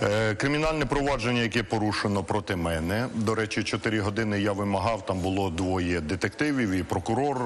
Кримінальне провадження, яке порушено проти мене. До речі, 4 години я вимагав, там було 2 детективів і прокурор,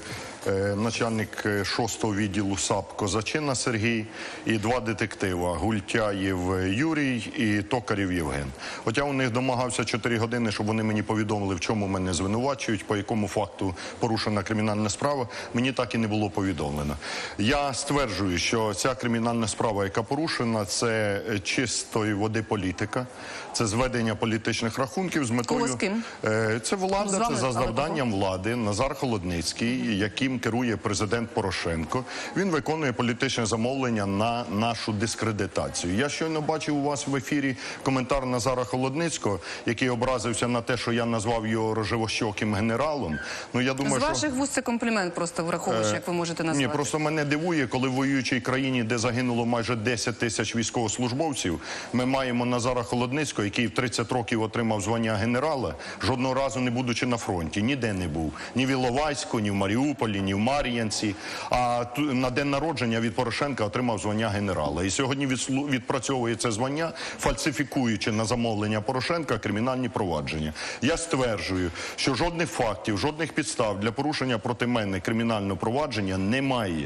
начальник 6-го відділу САП Козачина Сергій і 2 детектива Гультяєв Юрій і Токарів Євген. От я у них домагався 4 години, щоб вони мені повідомили, в чому мене звинувачують, по якому факту порушена кримінальна справа. Мені так і не було повідомлено. Я стверджую, що ця кримінальна справа, яка порушена, це чистої води політика, це зведення політичних рахунків з метою... Кого з ким? Це влада, це за завданням влади. Назар Холодницький, яким керує президент Порошенко. Він виконує політичне замовлення на нашу дискредитацію. Я щойно бачив у вас в ефірі коментар Назара Холодницького, який образився на те, що я назвав його рожевощоким генералом. Ну, я думаю, з ваших вуст це комплімент, просто враховуючи, як ви можете назвати. Ні, просто мене дивує, коли в воюючій країні, де загинуло майже 10 тисяч військовослужбовців, ми маємо Назара Холодницького, який в 30 років отримав звання генерала, жодного разу не будучи на фронті, ніде не був. Ні в Іловайську, ні в Маріуполі, ні в Мар'янці. А на день народження від Порошенка отримав звання генерала. І сьогодні відпрацьовує це звання, фальсифікуючи на замовлення Порошенка кримінальні провадження. Я стверджую, що жодних фактів, жодних підстав для порушення проти мене кримінального провадження немає.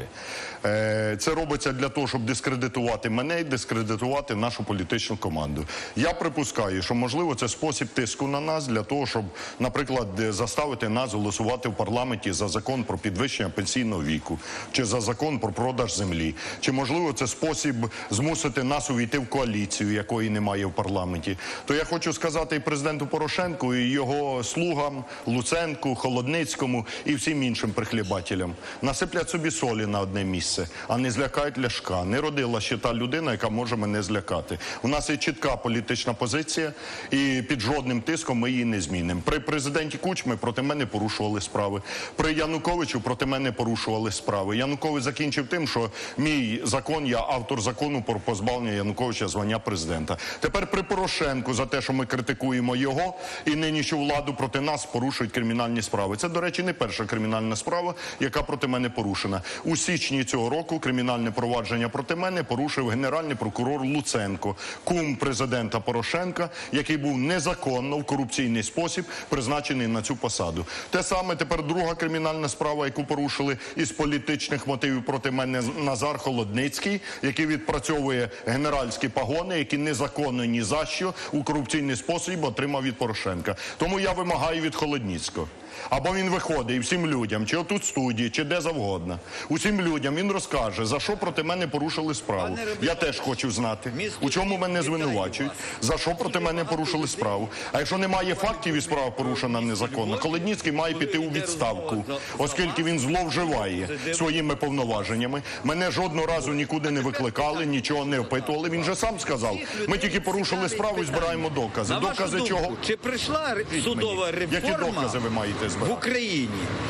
Це робиться для того, щоб дискредитувати мене і дискредитувати нашу політичну команду. Я припускаю, що, можливо, це спосіб тиску на нас для того, щоб, наприклад, заставити нас голосувати в парламенті за закон про підвищення пенсійного віку, чи за закон про продаж землі, чи, можливо, це спосіб змусити нас увійти в коаліцію, якої немає в парламенті. То я хочу сказати і президенту Порошенку, і його слугам, Луценку, Холодницькому і всім іншим прихлібателям: насиплять собі солі на одне місце, а не злякають Ляшка. Не родила ще та людина, яка може мене злякати. У нас є чітка політична позиція, і під жодним тиском ми її не змінимо. При президенті Кучмі проти мене порушували справи. При Януковичу проти мене порушували справи. Янукович закінчив тим, що мій закон, я автор закону про позбавлення Януковича звання президента. Тепер при Порошенку за те, що ми критикуємо його і нинішню владу, проти нас порушують кримінальні справи. Це, до речі, не перша кримінальна справа, яка проти мене порушена. У січні цього року кримінальне провадження проти мене порушив генеральний прокурор Луценко, кум президента Порошенка, який був незаконно в корупційний спосіб призначений на цю посаду. Те саме тепер друга кримінальна справа, яку порушили із політичних мотивів проти мене, Назар Холодницький, який відпрацьовує генеральські погони, які незаконно ні за що у корупційний спосіб отримав від Порошенка. Тому я вимагаю від Холодницького. Або він виходить і всім людям, чи отут в студії, чи де завгодно, усім людям він розкаже, за що проти мене порушили справу. Я теж хочу знати, у чому мене звинувачують, за що проти мене порушили справу. А якщо немає фактів і справа порушена незаконно, Холодницький має піти у відставку, оскільки він зловживає своїми повноваженнями. Мене жодного разу нікуди не викликали, нічого не опитували. Він же сам сказав, ми тільки порушили справу і збираємо докази. Докази чого? Чи прийшла судова реформа? Які докази ви маєте? В Україні.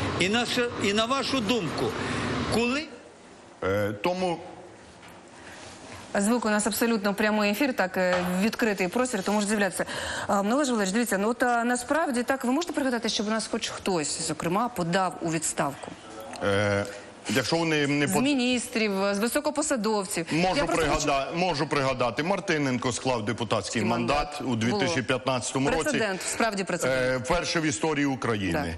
І на вашу думку, коли? Тому... Звук у нас абсолютно прямий ефір, так, відкритий простір, то може з'являтися. Олеже Валерійович, дивіться, ну от насправді так, ви можете пригадати, щоб у нас хоч хтось, зокрема, подав у відставку? Якщо вони не з міністрів, з високопосадовців. Можу пригадати. Мартиненко склав депутатський мандат у 2015 році. Прецедент, справді прецедент. Перше в історії України.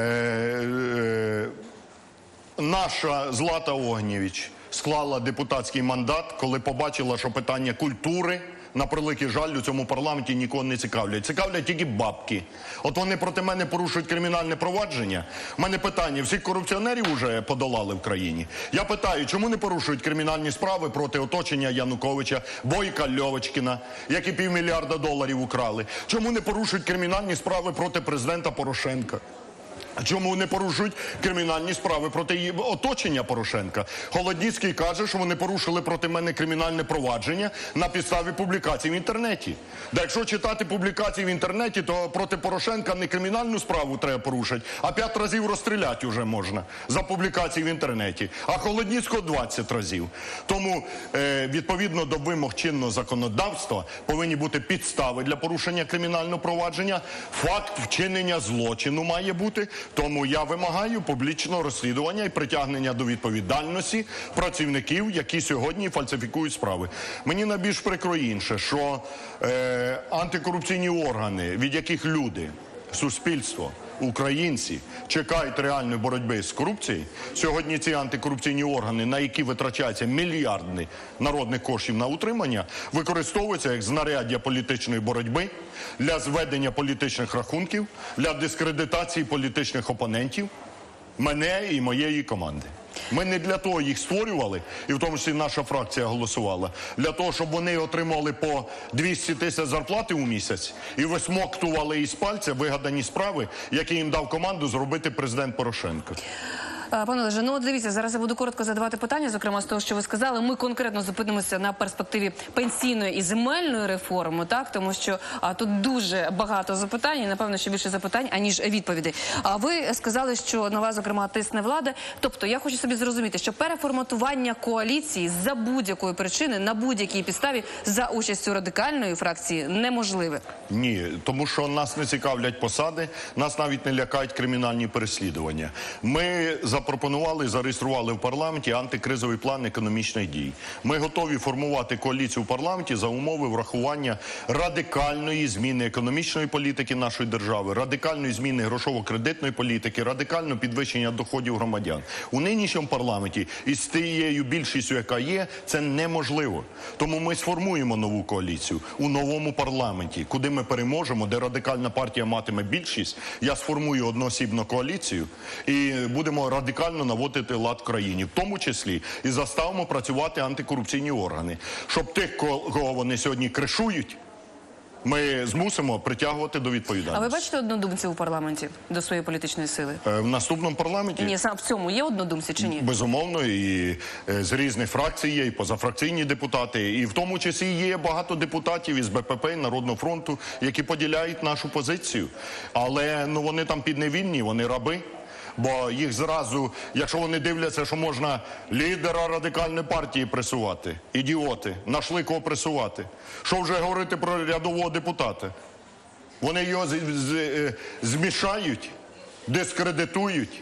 Наша Злата Огнєвіч склала депутатський мандат, коли побачила, що питання культури, на превеликий жаль, у цьому парламенті нікого не цікавлять. Цікавлять тільки бабки. От вони проти мене порушують кримінальне провадження. У мене питання: всіх корупціонерів вже подолали в країні? Я питаю, чому не порушують кримінальні справи проти оточення Януковича, Бойка, Льовочкіна, які $500 мільярда украли? Чому не порушують кримінальні справи проти президента Порошенка? Чому не порушують кримінальні справи проти оточення Порошенка? Холодницький каже, що вони порушили проти мене кримінальне провадження на підставі публікацій в інтернеті. Да якщо читати публікації в інтернеті, то проти Порошенка не кримінальну справу треба порушити, а 5 разів розстріляти вже можна за публікації в інтернеті. А Холодницького 20 разів. Тому, відповідно до вимог чинного законодавства, повинні бути підстави для порушення кримінального провадження, факт вчинення злочину має бути, Тому я вимагаю публічного розслідування і притягнення до відповідальності працівників, які сьогодні фальсифікують справи. Мені найбільш прикро інше, що антикорупційні органи, від яких люди, суспільство, українці чекають реальної боротьби з корупцією, сьогодні ці антикорупційні органи, на які витрачаються мільярди народних коштів на утримання, використовуються як знаряддя політичної боротьби для зведення політичних рахунків, для дискредитації політичних опонентів, мене і моєї команди. Ми не для того їх створювали, і в тому числі наша фракція голосувала, для того, щоб вони отримували по 200 тисяч зарплати у місяць і висмоктували із пальця вигадані справи, які їм дав команду зробити президент Порошенко. Пане Олеже, ну от дивіться, зараз я буду коротко задавати питання, зокрема з того, що ви сказали. Ми конкретно зупинимося на перспективі пенсійної і земельної реформи, так, тому що тут дуже багато запитань, і, напевно, ще більше запитань, аніж відповідей. А ви сказали, що на вас, зокрема, тисне влада. Тобто, я хочу собі зрозуміти, що переформатування коаліції за будь-якої причини, на будь-якій підставі, за участю радикальної фракції, неможливе. Ні, тому що нас не цікавлять посади, нас навіть не лякають кримінальні переслідування. Ми запропонували, зареєстрували в парламенті антикризовий план економічних дій. Ми готові формувати коаліцію в парламенті за умови врахування радикальної зміни економічної політики нашої держави, радикальної зміни грошово-кредитної політики, радикального підвищення доходів громадян. У нинішньому парламенті із тією більшістю, яка є, це неможливо. Тому ми сформуємо нову коаліцію у новому парламенті, куди ми переможемо, де радикальна партія матиме більшість. Я сформую одноосібну коаліцію і будемо радикально наводити лад в країні, в тому числі і заставимо працювати антикорупційні органи. Щоб тих, кого вони сьогодні кришують, ми змусимо притягувати до відповідальності. А ви бачите однодумців у парламенті до своєї політичної сили? В наступному парламенті? Ні, сам в цьому є однодумці чи ні? Безумовно, і з різних фракцій є, і позафракційні депутати, і в тому числі є багато депутатів із БПП, Народного фронту, які поділяють нашу позицію. Але вони там підневільні, вони раби. Бо їх зразу, якщо вони дивляться, що можна лідера радикальної партії пресувати, ідіоти, нашли кого пресувати. Що вже говорити про рядового депутата? Вони його змішають, дискредитують,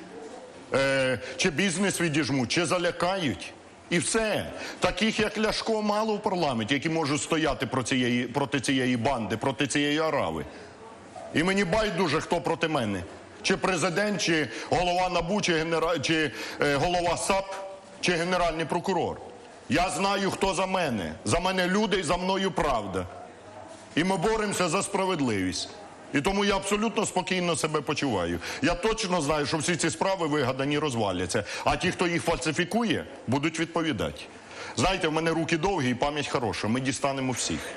чи бізнес відіжмуть, чи залякають. І все. Таких, як Ляшко, мало в парламенті, які можуть стояти проти цієї банди, проти цієї арави. І мені байдуже, хто проти мене. Чи президент, чи голова НАБУ, чи голова САП, чи генеральний прокурор. Я знаю, хто за мене. За мене люди і за мною правда. І ми боремося за справедливість. І тому я абсолютно спокійно себе почуваю. Я точно знаю, що всі ці справи вигадані розваляться. А ті, хто їх фальсифікує, будуть відповідати. Знаєте, в мене руки довгі і пам'ять хороша. Ми дістанемо всіх.